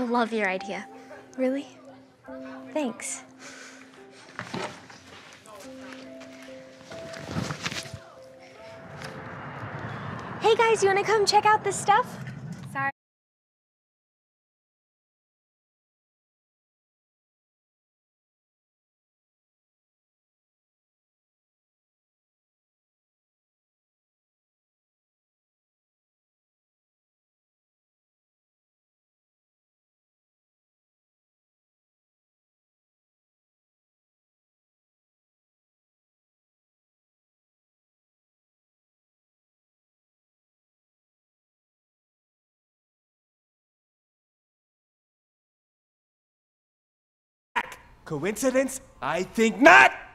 He'll love your idea. Really? Thanks. Hey guys, you wanna come check out this stuff? Sorry. Coincidence? I think not!